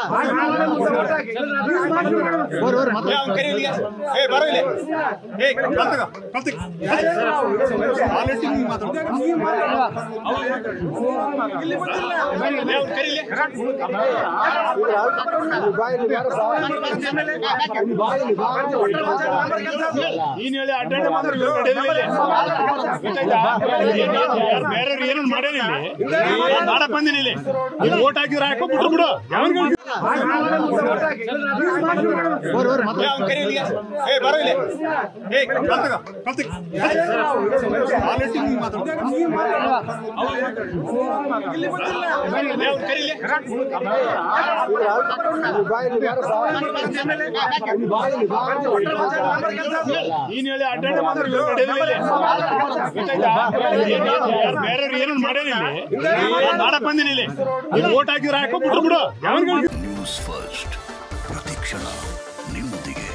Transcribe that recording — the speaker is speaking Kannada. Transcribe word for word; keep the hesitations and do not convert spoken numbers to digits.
ಹೇಳಿ ಅಡ್ಡಾಡಿ ಬೇರೆ ಏನೋ ಮಾಡ್ಯಾರ ಮಾಡಕ್ ಬಂದಿನಿ ಇಲ್ಲಿ ಓಟ್ ಹಾಕಿದ್ರೆ ಹಾಕೋ ಬಿಟ್ರು ಬಿಡು ನೀನ್ ಹೇಳಿ ಅಡ್ಡಾಡಿ ಬೇರೆ ಏನೋ ಮಾಡ್ಯಾರ ಮಾಡಕ್ ಬಂದಿನಿ ಇಲ್ಲಿ ಓಟ್ ಹಾಕಿದ್ರೆ ಹಾಕೋ ಬಿಟ್ರು ಬಿಡು. ನ್ಯೂಸ್ ಫಸ್ಟ್ ಪ್ರತಿಕ್ಷಣ ನಿಮ್ಮೊಂದಿಗೆ.